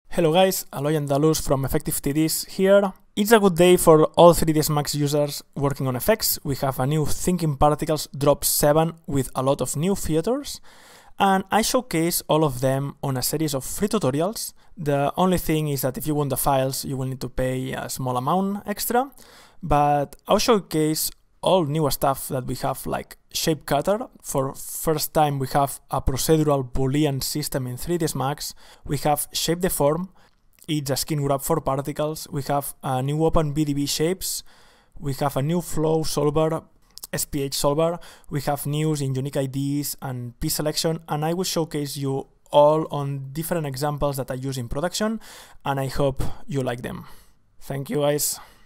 Hello guys, Aloy Andalus from Effective TDs here. It's a good day for all 3ds Max users working on effects. We have a new Thinking Particles Drop 7 with a lot of new features, and I showcase all of them on a series of free tutorials. The only thing is that if you want the files, you will need to pay a small amount extra, but I'll showcase all new stuff that we have, like Shape Cutter. For first time we have a procedural Boolean system in 3ds Max. We have Shape Deform, it's a skin grab for particles. We have a new OpenBDB shapes. We have a new flow solver, SPH solver. We have news in unique IDs and P selection, and I will showcase you all on different examples that I use in production, and I hope you like them. Thank you guys.